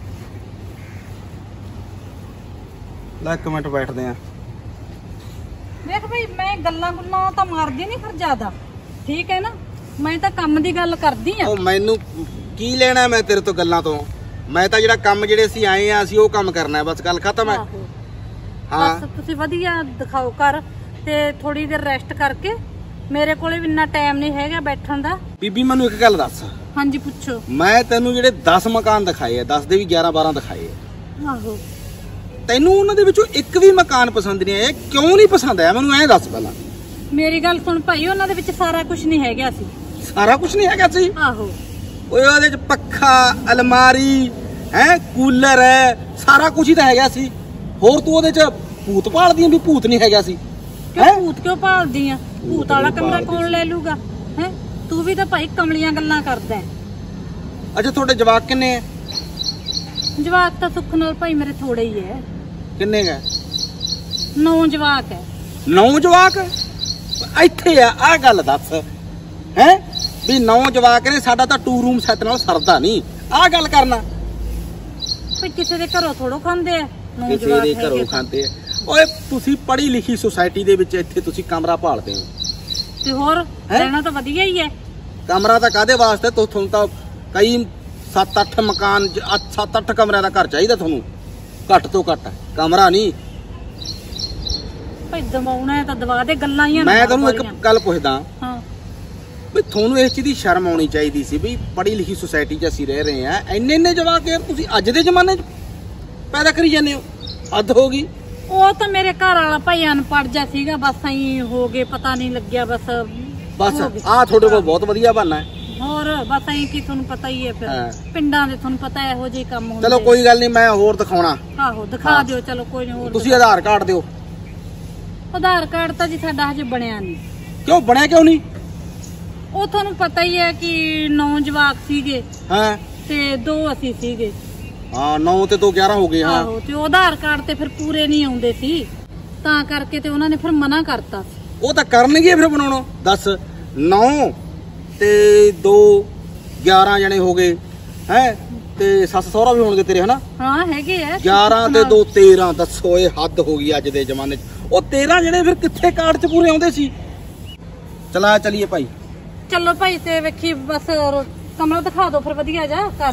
B: ਲੈ ਇੱਕ ਮਿੰਟ ਬੈਠਦੇ ਆ।
A: ਵੇਖ ਭਾਈ, ਮੈਂ ਗੱਲਾਂ ਤਾਂ ਮਾਰਦੀ ਨਹੀਂ ਫਿਰ ਜ਼ਿਆਦਾ, ਠੀਕ ਹੈ ਨਾ? ਮੈਂ ਤਾਂ ਕੰਮ ਦੀ ਗੱਲ ਕਰਦੀ ਆ।
B: ਉਹ ਮੈਨੂੰ ਕੀ ਲੈਣਾ ਮੈਂ ਤੇਰੇ ਤੋਂ ਗੱਲਾਂ ਤੋਂ? ਮੈਂ ਤਾਂ ਜਿਹੜਾ ਕੰਮ ਜਿਹੜੇ ਅਸੀਂ ਆਏ ਆ, ਅਸੀਂ ਉਹ ਕੰਮ ਕਰਨਾ ਹੈ, ਬਸ ਗੱਲ ਖਤਮ ਹੈ।
A: ਹਾਂ ਬਸ ਤੁਸੀਂ ਵਧੀਆ ਦਿਖਾਓ ਕਰ, ਤੇ ਥੋੜੀ ਦੇਰ ਰੈਸਟ ਕਰਕੇ, ਮੇਰੇ ਕੋਲੇ ਵੀ ਇੰਨਾ ਟਾਈਮ ਨਹੀਂ ਹੈਗਾ ਬੈਠਣ ਦਾ।
B: ਬੀਬੀ ਮੈਨੂੰ ਇੱਕ ਗੱਲ ਦੱਸ।
A: ਹਾਂਜੀ ਪੁੱਛੋ।
B: ਮੈਂ ਤੈਨੂੰ ਜਿਹੜੇ 10 ਮਕਾਨ ਦਿਖਾਏ ਆ, 10 ਦੇ ਵੀ 11-12 ਦਿਖਾਏ ਆ,
A: ਆਹੋ,
B: ਤੈਨੂੰ ਉਹਨਾਂ ਦੇ ਵਿੱਚੋਂ ਇੱਕ ਵੀ ਮਕਾਨ ਪਸੰਦ ਨਹੀਂ ਆਇਆ, ਕਿਉਂ ਨਹੀਂ ਪਸੰਦ ਆਇਆ ਮੈਨੂੰ ਐਂ ਦੱਸ ਪਹਿਲਾਂ।
A: ਮੇਰੀ ਗੱਲ ਸੁਣ ਭਾਈ, ਉਹਨਾਂ ਦੇ ਵਿੱਚ ਸਾਰਾ ਕੁਝ ਨਹੀਂ ਹੈਗਾ ਸੀ।
B: ਸਾਰਾ ਕੁਝ ਨਹੀਂ ਹੈਗਾ ਸੀ?
A: ਆਹੋ।
B: ਓਏ ਉਹਦੇ ਚ ਪੱਖਾ, ਅਲਮਾਰੀ ਹੈ, ਕੂਲਰ ਹੈ, ਸਾਰਾ ਕੁਝ ਹੀ ਤਾਂ ਹੈਗਾ ਸੀ। ਹੋਰ ਤੂੰ ਉਹਦੇ ਚ ਭੂਤ ਭਾਲਦੀ ਵੀ ਭੂਤ ਨਹੀਂ ਹੈਗਾ ਸੀ?
A: ਕਿਉਂ ਭੂਤ ਕਿਉਂ ਭਾਲਦੀ ਆ? ਭੂਤ ਵਾਲਾ ਕਮਰਾ ਕੌਣ ਲੈ ਲੂਗਾ ਹੈ? ਤੂੰ ਵੀ ਤਾਂ ਭਾਈ ਕਮਲੀਆਂ ਗੱਲਾਂ ਕਰਦਾ।
B: ਅੱਛਾ ਤੁਹਾਡੇ ਜਵਾਕ ਕਿੰਨੇ ਆ?
A: ਜਵਾਕ ਤਾਂ ਸੁੱਖ ਨਾਲ ਭਾਈ ਮੇਰੇ ਥੋੜੇ ਹੀ ਐ।
B: ਕਿੰਨੇ ਗਾ?
A: 9 ਜਵਾਕ ਹੈ।
B: 9 ਜਵਾਕ ਇੱਥੇ ਆ? ਆਹ ਗੱਲ ਦੱਸ ਹੈ ਵੀ 9 ਜਵਾਕ ਨੇ, ਸਾਡਾ ਤਾਂ 2 ਰੂਮ ਸੈੱਟ ਨਾਲ ਸਰਦਾ ਨਹੀਂ। ਆਹ ਗੱਲ ਕਰਨਾ
A: ਭਾਈ, ਕਿਸੇ ਦੇ ਘਰੋਂ ਥੋੜੋ ਖਾਂਦੇ ਆ,
B: ਕਿਸੇ ਦੇ ਘਰੋਂ ਖਾਂਦੇ ਆ। ਓਏ ਤੁਸੀਂ ਪੜ੍ਹੀ ਲਿਖੀ ਸੁਸਾਇਟੀ ਦੇ ਵਿੱਚ ਇੱਥੇ ਤੁਸੀਂ ਕਮਰਾ ਭਾਲਦੇ ਹੋ,
A: ਤੇ ਹੋਰ ਰਹਿਣਾ ਤਾਂ ਵਧੀਆ ਹੀ ਹੈ।
B: ਕਮਰਾ ਤਾਂ ਕਾਹਦੇ ਵਾਸਤੇ? ਤੁਹਾਨੂੰ ਤਾਂ ਕਈ 7-8 ਮਕਾਨ 7-8 ਕਮਰਿਆਂ ਦਾ ਘਰ ਚਾਹੀਦਾ ਤੁਹਾਨੂੰ, ਘੱਟ ਤੋਂ ਘੱਟ ਕਮਰਾ ਨਹੀਂ।
A: ਭਾਈ ਦਵਾਉਣਾ ਹੈ ਤਾਂ ਦਵਾ ਦੇ, ਗੱਲਾਂ ਹੀ ਆ।
B: ਮੈਂ ਤੁਹਾਨੂੰ ਇੱਕ ਗੱਲ ਪੁੱਛਦਾ
A: ਹਾਂ
B: ਵੀ ਤੁਹਾਨੂੰ ਇਸ ਚੀਜ਼ ਦੀ ਸ਼ਰਮ ਆਉਣੀ ਚਾਹੀਦੀ ਸੀ ਵੀ ਪੜ੍ਹੀ ਲਿਖੀ ਸੁਸਾਇਟੀ 'ਚ ਅਸੀਂ ਰਹਿ ਰਹੇ ਆ, ਇੰਨੇ ਜਵਾਕ ਯਾਰ ਤੁਸੀਂ ਅੱਜ ਦੇ ਜ਼ਮਾਨੇ 'ਚ ਪੈਦਾ ਕਰੀ ਜਾਂਦੇ ਹੋ, ਹੱਦ ਹੋ ਗਈ।
A: ਉਹ ਤਾਂ ਮੇਰੇ ਘਰ ਵਾਲਾ ਭਾਈ ਅਨਪੜ੍ਹ ਜਾ ਸੀਗਾ, ਬਸ ਐਂ ਹੋ ਗਏ, ਪਤਾ ਨਹੀਂ ਲੱਗਿਆ ਬਸ
B: ਆਹ ਤੁਹਾਡੇ ਕੋਲ ਬਹੁਤ ਵਧੀਆ ਬਹਾਨਾ ਹੈ।
A: ਹੋਰ ਬਸ ਐਂ ਕੀ ਤੁਹਾਨੂੰ ਪਤਾ ਹੀ ਹੈ, ਫਿਰ ਪਿੰਡਾਂ ਦੇ ਤੁਹਾਨੂੰ ਪਤਾ ਇਹੋ ਜਿਹੇ ਕੰਮ ਹੁੰਦੇ।
B: ਚਲੋ ਕੋਈ ਗੱਲ ਨਹੀਂ, ਮੈਂ ਹੋਰ ਦਿਖਾਉਣਾ।
A: ਆਹੋ ਦਿਖਾ ਦਿਓ, ਚਲੋ ਕੋਈ ਨਹੀਂ। ਹੋਰ
B: ਤੁਸੀਂ ਆਧਾਰ ਕਾਰਡ ਦਿਓ।
A: ਆਧਾਰ ਕਾਰਡ ਤਾਂ ਜੀ ਸਾਡਾ ਹਜੇ ਬਣਿਆ ਨਹੀਂ।
B: ਕਿਉਂ ਬਣਿਆ ਕਿਉਂ ਨਹੀਂ?
A: ਉਹ ਤੁਹਾਨੂੰ ਪਤਾ ਹੀ ਹੈ ਕਿ 9 ਜਵਾਕ ਸੀਗੇ
B: ਹਾਂ
A: ਤੇ 2 ਅਸੀਂ ਸੀਗੇ।
B: ਹਾਂ 9 ਤੇ 2 11 ਹੋ ਗਏ। ਹਾਂ
A: ਆਹੋ ਤੇ ਉਹ ਆਧਾਰ ਕਾਰਡ ਤੇ ਫਿਰ ਪੂਰੇ ਨਹੀਂ ਆਉਂਦੇ ਸੀ, ਤਾਂ ਕਰਕੇ ਤੇ ਉਹਨਾਂ ਨੇ ਫਿਰ ਮਨਾ ਕਰਤਾ।
B: ਉਹ ਤਾਂ ਕਰਨਗੇ ਫਿਰ ਬਣਾਉਣਾ। ਦੱਸ 9 ਤੇ 2 11 ਜਣੇ ਹੋ ਗਏ ਹੈ, ਤੇ ਸੱਸ ਸਹੁਰਾ ਵੀ ਹੋਣਗੇ ਤੇਰੇ ਹਨਾ?
A: ਹਾਂ ਹੈਗੇ ਆ।
B: 11 ਤੇ 2 13। ਦੱਸੋ ਇਹ ਹੱਦ ਹੋ ਗਈ ਅੱਜ ਦੇ ਜ਼ਮਾਨੇ 'ਚ। ਉਹ 13 ਜਣੇ ਫਿਰ ਕਿੱਥੇ ਕਾਰਡ 'ਚ ਪੂਰੇ ਆਉਂਦੇ ਸੀ? ਚਲਾ ਚਲੀਏ ਭਾਈ।
A: ਚਲੋ ਭਾਈ ਤੇ ਵੇਖੀ ਬਸ ਕਮਰਾ ਦਿਖਾ ਦਿਓ ਫਿਰ ਵਧੀਆ ਜਾ ਘਰ।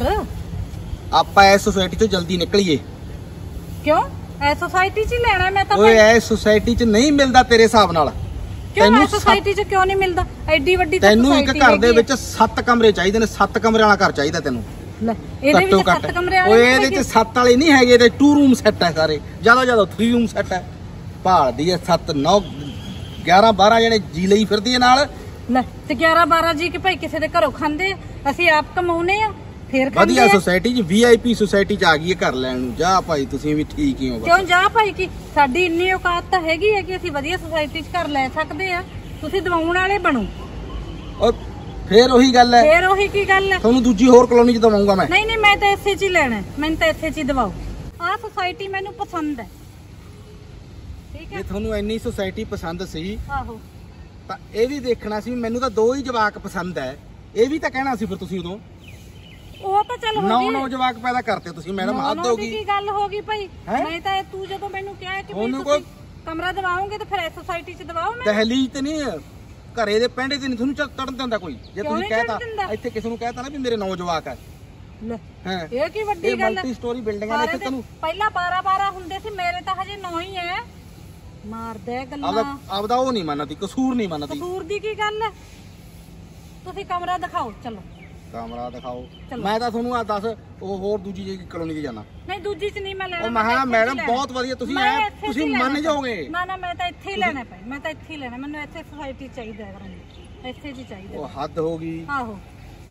B: ਆਪਾਂ ਇਸ ਸੁਸਾਇਟੀ 'ਚੋਂ ਜਲਦੀ ਨਿਕਲੀਏ।
A: ਕਿਉਂ ਐ ਸੁਸਾਇਟੀ 'ਚ ਹੀ ਲੈਣਾ ਮੈਂ ਤਾਂ?
B: ਓਏ ਐ ਸੁਸਾਇਟੀ 'ਚ ਨਹੀਂ ਮਿਲਦਾ ਤੇਰੇ ਹਿਸਾਬ ਨਾਲ।
A: ਕਿਉਂ ਸੁਸਾਇਟੀ 'ਚ ਕਿਉਂ ਨਹੀਂ ਮਿਲਦਾ? ਐਡੀ ਵੱਡੀ
B: ਤੈਨੂੰ ਇੱਕ ਘਰ ਦੇ ਵਿੱਚ 7 ਕਮਰੇ ਚਾਹੀਦੇ ਨੇ, 7 ਕਮਰਿਆਂ ਵਾਲਾ ਘਰ ਚਾਹੀਦਾ ਤੈਨੂੰ।
A: ਲੈ ਇਹਦੇ ਵਿੱਚ 7 ਕਮਰੇ ਵਾਲੇ?
B: ਓਏ ਇਹਦੇ 'ਚ 7 ਵਾਲੇ ਨਹੀਂ ਹੈਗੇ, ਇਹਦੇ 2 ਰੂਮ ਸੈੱਟ ਹੈ ਸਾਰੇ, ਜਿਆਦਾ 3 ਰੂਮ ਸੈੱਟ ਹੈ। ਭਾਲਦੀ ਹੈ 7 9 11 12 ਜਣੇ ਜੀ ਲਈ ਫਿਰਦੀ ਹੈ ਨਾਲ।
A: ਲੈ ਤੇ 11 12 ਜੀ ਕਿ ਭਾਈ ਕਿਸੇ ਦੇ ਘਰੋਂ ਖਾਂਦੇ, ਅਸੀਂ ਆਪ ਕਮਾਉਨੇ ਆ ਫੇਰ ਖਾਂਦੇ।
B: ਵਧੀਆ ਸੁਸਾਇਟੀ 'ਚ VIP ਸੁਸਾਇਟੀ 'ਚ ਆ ਗਈ ਹੈ ਘਰ ਲੈਣ ਨੂੰ। ਜਾ ਭਾਈ ਤੁਸੀਂ ਵੀ ਠੀਕ ਹੀ ਹੋ।
A: ਕਿਉਂ ਜਾ ਭਾਈ, ਕੀ ਸਾਡੀ ਇੰਨੀ ਔਕਾਤ ਤਾਂ ਹੈਗੀ ਹੈ ਕਿ ਅਸੀਂ ਵਧੀਆ ਸੁਸਾਇਟੀ 'ਚ ਘਰ ਲੈ ਸਕਦੇ ਆ। ਤੁਸੀਂ ਦਵਾਉਣ ਵਾਲੇ ਬਣੋ।
B: ਓ ਫੇਰ ਉਹੀ ਗੱਲ ਹੈ।
A: ਫੇਰ ਉਹੀ ਕੀ ਗੱਲ ਹੈ?
B: ਤੁਹਾਨੂੰ ਦੂਜੀ ਹੋਰ ਕਲੋਨੀ 'ਚ ਦਵਾਉਂਗਾ ਮੈਂ।
A: ਨਹੀਂ ਨਹੀਂ ਮੈਂ ਤਾਂ ਇਸੇ 'ਚ ਹੀ ਲੈਣਾ, ਮੈਨੂੰ ਤਾਂ ਇਸੇ 'ਚ ਹੀ ਦਵਾਓ। ਆਹ ਸੁਸਾਇਟੀ ਮੈਨੂੰ ਪਸੰਦ ਹੈ। ਠੀਕ ਹੈ
B: ਜੇ ਤੁਹਾਨੂੰ ਇੰਨੀ ਸੁਸਾਇਟੀ ਪਸੰਦ ਸੀ
A: ਆਹੋ
B: ਤਾਂ ਇਹ ਵੀ ਦੇਖਣਾ ਸੀ। ਮੈਨੂੰ ਤਾਂ 2 ਹੀ ਜਵਾਕ ਪਸੰਦ ਹੈ, ਇਹ ਵੀ ਤਾਂ ਕਹਿਣਾ ਸੀ ਫਿਰ ਤੁਸੀਂ ਉਦੋਂ।
A: ਉਹ ਤਾਂ ਚੱਲ ਹੋ ਗਈ।
B: 9 ਜਵਾਕ ਪੈਦਾ ਕਰਤੇ ਤੁਸੀਂ ਮੈਡਮ, ਹੱਦ ਹੋ ਗਈ।
A: ਕੀ ਗੱਲ ਹੋ ਗਈ ਭਾਈ? ਨਹੀਂ ਤਾਂ ਤੂੰ ਜਦੋਂ ਮੈਨੂੰ ਕਿਹਾ ਕਿ ਤੁਸੀਂ ਕਮਰਾ ਦਵਾਓਗੇ ਤਾਂ ਫਿਰ ਇਸ ਸੁਸਾਇਟੀ 'ਚ ਦਵਾਓ। ਮੈਂ
B: ਦਹਲੀਜ਼ ਤੇ ਨਹੀਂ, ਘਰੇ ਦੇ ਪਿੰਡੇ ਤੇ ਨਹੀਂ ਤੁਹਾਨੂੰ ਚੜਨ ਦਿੰਦਾ ਕੋਈ। ਜੇ ਤੁਸੀਂ ਕਹਿਤਾ ਇੱਥੇ ਕਿਸੇ ਨੂੰ ਕਹਿਤਾ ਨਾ ਵੀ ਮੇਰੇ 9 ਜਵਾਕ ਹੈ,
A: ਹਾਂ ਇਹ ਕੀ ਵੱਡੀ ਗੱਲ ਹੈ?
B: ਮਲਟੀ ਸਟੋਰੀ ਬਿਲਡਿੰਗਾਂ ਨੇ ਇੱਥੇ ਤੁਹਾਨੂੰ
A: ਪਹਿਲਾਂ 12 12 ਹੁੰਦੇ ਸੀ, ਮੇਰੇ ਤਾਂ ਹਜੇ 9 ਹੀ ਹੈ। ਮਾਰਦੇ ਗੱਲਾਂ।
B: ਆਪਦਾ ਉਹ ਨਹੀਂ ਮੰਨਦੀ, ਕਸੂਰ ਨਹੀਂ ਮੰਨਦੀ।
A: ਕਸੂਰ ਦੀ ਕੀ ਗੱਲ ਹੈ? ਤੁਸੀਂ ਕਮਰਾ ਦਿਖਾਓ। ਚਲੋ
B: ਕਮਰਾ ਦਿਖਾਓ। ਮੈਂ ਤਾਂ ਤੁਹਾਨੂੰ ਆ ਦੱਸ ਉਹ ਹੋਰ ਦੂਜੀ ਜਿਹੀ ਕਲੋਨੀ 'ਚ ਜਾਣਾ।
A: ਨਹੀਂ ਦੂਜੀ 'ਚ ਨਹੀਂ ਮੈਂ ਲੈਣਾ।
B: ਉਹ ਮਹਾ ਮੈਡਮ ਬਹੁਤ ਵਧੀਆ, ਤੁਸੀਂ ਮੰਨ ਜਾਓਗੇ।
A: ਨਾ ਨਾ ਮੈਂ ਤਾਂ ਇੱਥੇ ਹੀ ਲੈਣਾ ਭਾਈ, ਮੈਂ ਤਾਂ ਇੱਥੇ ਹੀ ਲੈਣਾ। ਮੈਨੂੰ ਇੱਥੇ ਸੁਸਾਇਟੀ ਚਾਹੀਦਾ ਹੈ, ਇੱਥੇ ਜੀ ਚਾਹੀਦਾ।
B: ਉਹ ਹੱਦ ਹੋ ਗਈ।
A: ਆਹੋ